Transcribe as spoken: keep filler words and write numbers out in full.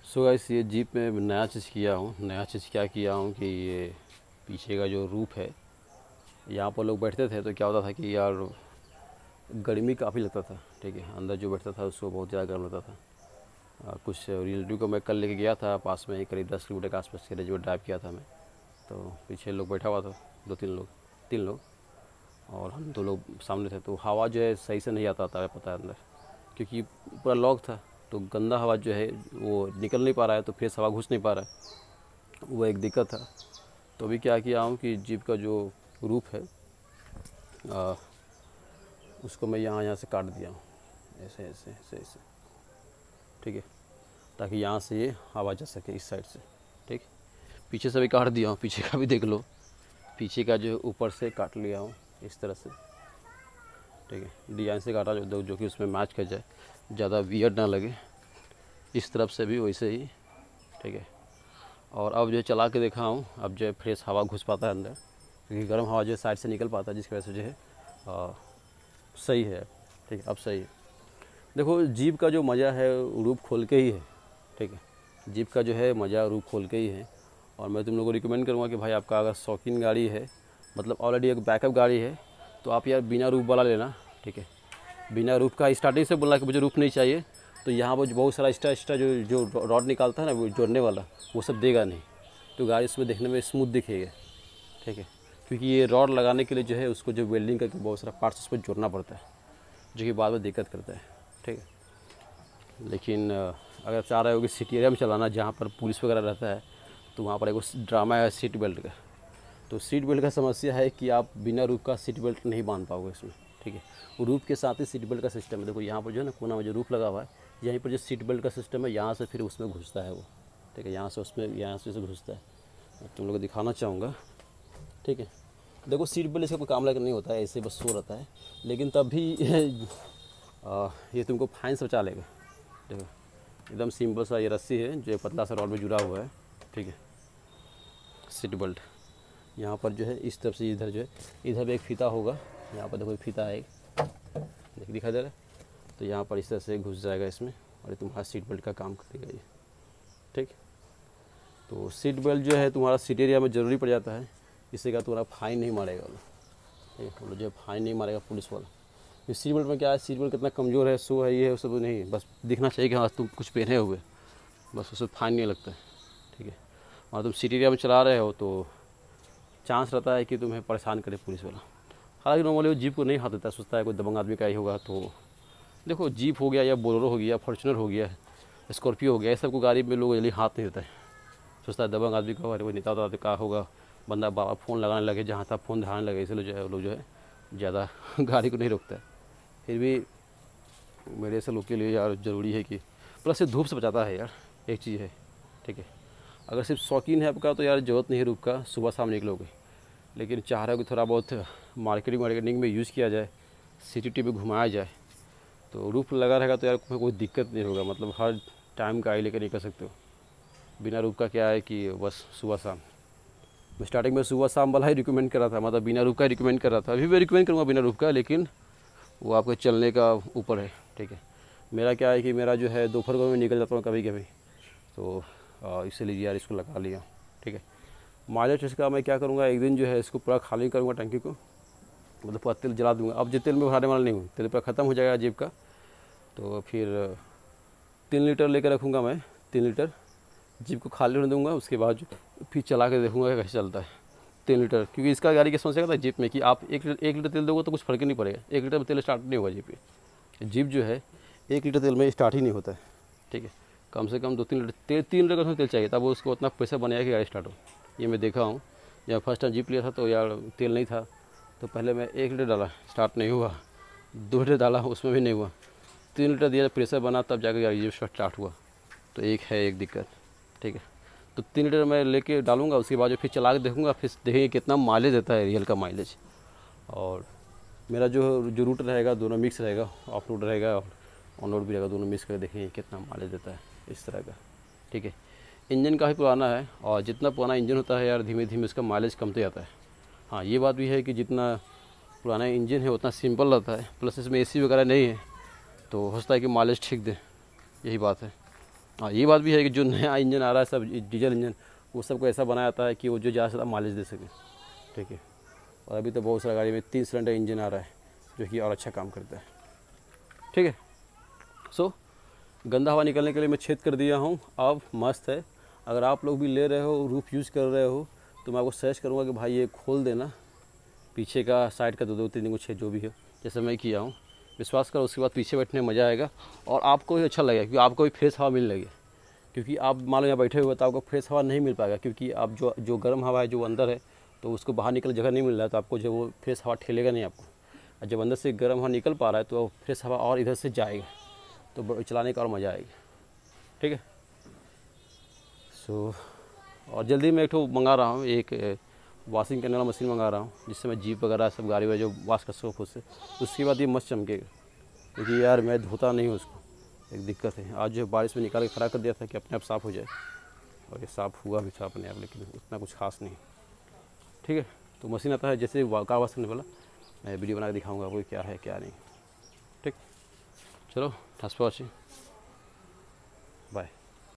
So guys, ये jeep में नया चीज़ किया हूँ नया चीज़ क्या किया हूँ कि ये पीछे का जो रूप है, यहाँ पर लोग बैठते थे तो क्या होता था कि यार गर्मी काफ़ी लगता था। ठीक है, अंदर जो बैठता था उसको बहुत ज़्यादा गर्म लगता था। आ, कुछ रिलेटिव को मैं कल लेके गया था, पास में ही करीब दस किलोमीटर के आसपास के रेंज में ड्राइव किया था मैं। तो पीछे लोग बैठा हुआ था, दो तीन लोग तीन लोग और हम दो लोग सामने थे। तो हवा जो है सही से नहीं आता था, पता है अंदर, क्योंकि पूरा लॉक था। तो गंदा हवा जो है वो निकल नहीं पा रहा है, तो फ्रेश हवा घुस नहीं पा रहा है, वो एक दिक्कत था। तो अभी क्या किया हूँ कि जीप का जो रूप है आ, उसको मैं यहाँ यहाँ से काट दिया हूँ, ऐसे ऐसे ऐसे ऐसे। ठीक है, ताकि यहाँ से ये हवा जा सके इस साइड से। ठीक, पीछे से भी काट दिया हूँ, पीछे का भी देख लो, पीछे का जो ऊपर से काट लिया हूँ इस तरह से। ठीक है, डिज़ाइन से काटा जो जो कि उसमें मैच कर जाए, ज़्यादा वियर्ड ना लगे। इस तरफ से भी वैसे ही। ठीक है, और अब जो चला के देखा हूँ, अब जो है फ्रेश हवा घुस पाता है अंदर, क्योंकि गर्म हवा जो है साइड से निकल पाता है, जिसकी वजह से जो है आ, सही है। ठीक है, अब सही है। देखो, जीप का जो मज़ा है रूप खोल के ही है। ठीक है, जीप का जो है मज़ा रूप खोल के ही है। और मैं तुम लोगों को रिकमेंड करूँगा कि भाई आपका अगर शौकीन गाड़ी है, मतलब ऑलरेडी एक बैकअप गाड़ी है, तो आप यार बिना रूप वाला लेना। ठीक है, बिना रूप का स्टार्टिंग से बोलना कि मुझे रूप नहीं चाहिए, तो यहाँ पर बहुत सारा एक्स्ट्रा एक्स्ट्रा जो जो रॉड निकालता है ना, वो जोड़ने वाला, वो सब देगा नहीं। तो गाड़ी इसमें देखने में स्मूथ दिखेगा। ठीक है, क्योंकि ये रॉड लगाने के लिए जो है उसको जो वेल्डिंग करके बहुत सारा पार्ट्स उस पर जोड़ना पड़ता है, जो कि बाद में दिक्कत करता है। ठीक है, लेकिन अगर चाह रहे हो कि सिटी एरिया में चलाना जहाँ पर पुलिस वगैरह रहता है, तो वहाँ पर एक ड्रामा है सीट बेल्ट का। तो सीट बेल्ट का समस्या है कि आप बिना रूप का सीट बेल्ट नहीं बांध पाओगे इसमें। ठीक है, रूप के साथ ही सीट बेल्ट का सिस्टम है। देखो यहाँ पर जो है ना, कोना में जो रूप लगा हुआ है, यहीं पर जो सीट बेल्ट का सिस्टम है, यहाँ से फिर उसमें घुसता है वो। ठीक है, यहाँ से उसमें यहाँ से घुसता है। तुम लोग को दिखाना चाहूँगा। ठीक है, देखो सीट बेल्ट इसका कोई काम लायक नहीं होता है, ऐसे बस सो रहता है, लेकिन तब भी आ, ये तुमको फाइन से बचा लेगा। देखो, एकदम सिंपल सा ये रस्सी है जो पतला सा रॉड में जुड़ा हुआ है। ठीक है, सीट बेल्ट यहाँ पर जो है इस तरफ से, इधर जो है इधर भी एक फीता होगा, यहाँ पर देखो एक फीता है, एक देख दिखा दे रहा है। तो यहाँ पर इस तरह से घुस जाएगा इसमें, और ये तुम्हारा सीट बेल्ट का काम करेगा ये। ठीक, तो सीट बेल्ट जो है तुम्हारा सिटी एरिया में ज़रूरी पड़ जाता है, इससे क्या तुम्हारा फाइन नहीं मारेगा वो। ठीक है, जो फाइन नहीं मारेगा पुलिस वाला। इस सीट बेल्ट में क्या है, सीट बेल्ट कितना कमज़ोर है, सो है, ये है, सब नहीं, बस दिखना चाहिए कि हाँ तुम कुछ पहने हुए, बस उससे फाइन नहीं लगता है। ठीक है, और तुम सिटी एरिया में चला रहे हो तो चांस रहता है कि तुम्हें परेशान करे पुलिस वाला। हालांकि नॉर्मली वो जीप को नहीं हाथ देता, सोचता है कोई दबंग आदमी का ही होगा। तो देखो, जीप हो गया या बोलेरो हो गया, फॉर्च्यूनर हो गया, स्कॉर्पियो हो गया, ये सब को गाड़ी में लोग जल्दी हाथ नहीं देता है, सोचता है दबंग आदमी का, अरे कोई नेता होता का होगा, बंदा बाबा फ़ोन लगाने लगे, जहाँ तक फ़ोन धराने लगे, इसलिए जो है लोग जो है ज़्यादा गाड़ी को नहीं रोकता है। फिर भी मेरे ऐसे लोग के लिए यार ज़रूरी है कि प्लस ये धूप से बचाता है यार, एक चीज़ है। ठीक है, अगर सिर्फ शौकीन है आपका तो यार ज़रूरत नहीं है रूप का, सुबह शाम निकलोगे। लेकिन चाह रहे हो कि थोड़ा बहुत मार्केटिंग मार्केटिंग में यूज़ किया जाए, सिटी टी में घुमाया जाए, तो रूप लगा रहेगा तो यार कोई कोई दिक्कत नहीं होगा, मतलब हर टाइम गाड़ी लेकर निकल सकते हो। बिना रूप का क्या है कि बस सुबह शाम, मैं स्टार्टिंग में सुबह शाम वाला ही रिकमेंड कर रहा था, मतलब बिना रूप का रिकमेंड कर रहा था। अभी भी रिकमेंड करूँगा बिना रूप का, लेकिन वो आपके चलने का ऊपर है। ठीक है, मेरा क्या है कि मेरा जो है दोपहर को मैं निकल जाता हूँ कभी कभी, तो इसीलिए यार इसको लगा लिया। ठीक है, माइलेज इसका मैं क्या करूँगा, एक दिन जो है इसको पूरा खाली करूँगा टंकी को, मतलब पूरा तेल जला दूँगा। अब जो तेल में भराने वाला नहीं हूँ, तेल पूरा ख़त्म हो जाएगा जीप का, तो फिर तीन लीटर लेकर रखूँगा मैं। तीन लीटर जीप को खाली होने दूँगा, उसके बाद फिर चला के देखूँगा कैसे चलता है तीन लीटर। क्योंकि इसका गाड़ी क्या समझ था जीप में कि आप एक लीटर एक लीटर तेल दोगे तो कुछ फर्क ही नहीं पड़ेगा, एक लीटर में तेल स्टार्ट नहीं होगा जीप में। जीप जो है एक लीटर तेल में स्टार्ट ही नहीं होता है। ठीक है, कम से कम दो तीन लीटर तेल तीन लीटर का तेल चाहिए, तब वो उसको उतना पैसा बनाया कि गाड़ी स्टार्ट हो। ये मैं देखा हूँ, जब फर्स्ट टाइम जीप लिया था तो यार तेल नहीं था, तो पहले मैं एक लीटर डाला, स्टार्ट नहीं हुआ। दो लीटर डाला, उसमें भी नहीं हुआ। तीन लीटर दिया, प्रेशर बना, तब जाकर गाड़ी जीप स्टार्ट हुआ। तो एक है एक दिक्कत। ठीक है, तो तीन लीटर मैं लेके डालूंगा, उसके बाद जो फिर चला के देखूँगा, फिर देखेंगे कितना माइलेज देता है, रियल का माइलेज। और मेरा जो जो रूट रहेगा दोनों मिक्स रहेगा, ऑफ रोड रहेगा और ऑन रोड भी रहेगा, दोनों मिक्स करके देखेंगे कितना माइलेज देता है इस तरह का। ठीक है, इंजन काफ़ी पुराना है, और जितना पुराना इंजन होता है यार धीमे धीमे उसका माइलेज कमते जाता है। हाँ, ये बात भी है कि जितना पुराना इंजन है उतना सिंपल रहता है, प्लस इसमें एसी वगैरह नहीं है, तो हो सकता है कि माइलेज ठीक दे, यही बात है। हाँ, ये बात भी है कि जो नया इंजन आ रहा है सब डीजल इंजन, वो सबको ऐसा बनाया जाता है कि वो जो ज़्यादा से ज़्यादा माइलेज दे सके, ठीक है। और अभी तो बहुत सारा गाड़ी में तीन सिलेंडर इंजन आ रहा है जो कि और अच्छा काम करता है, ठीक है। सो गंदा हवा निकलने के लिए मैं छेद कर दिया हूँ, अब मस्त है। अगर आप लोग भी ले रहे हो, रूफ यूज़ कर रहे हो, तो मैं आपको सजेस्ट करूँगा कि भाई ये खोल देना, पीछे का साइड का दो दो तीन तीन को छेद जो भी है, जैसे मैं किया हूँ। विश्वास करो, उसके बाद पीछे बैठने में मज़ा आएगा और आपको भी अच्छा लगेगा, क्योंकि आपको भी फ्रेश हवा मिलने लगी। क्योंकि आप मान लो यहाँ बैठे हुए तो आपको फ्रेश हवा नहीं मिल पाएगा, क्योंकि आप जो जो गर्म हवा है जो अंदर है, तो उसको बाहर निकल जगह नहीं मिल रहा है, तो आपको जो वो फ्रेश हवा ठेलेगा नहीं आपको। और जब अंदर से गर्म हवा निकल पा रहा है तो फ्रेश हवा और इधर से जाएगा, तो चलाने का और मज़ा आएगा, ठीक है। सो और जल्दी मैं एक ठो मंगा रहा हूँ, एक वॉशिंग करने वाला मशीन मंगा रहा हूँ, जिससे मैं जीप वगैरह सब गाड़ी वगैरह जो वॉश कर सकूँ खुद से। उसके बाद ये मस्त चमकेगा, क्योंकि यार मैं धोता नहीं हूँ उसको, एक दिक्कत है। आज जो बारिश में निकाल के खड़ा कर दिया था कि अपने आप साफ़ हो जाए, और ये साफ़ हुआ भी था अपने आप, लेकिन उतना कुछ खास नहीं, ठीक है। तो मशीन आता है जैसे कार वॉश करने वाला, मैं वीडियो बना के दिखाऊँगा आपको क्या है क्या नहीं, ठीक। चलो, थैंक्स फॉर वॉचिंग, बाय।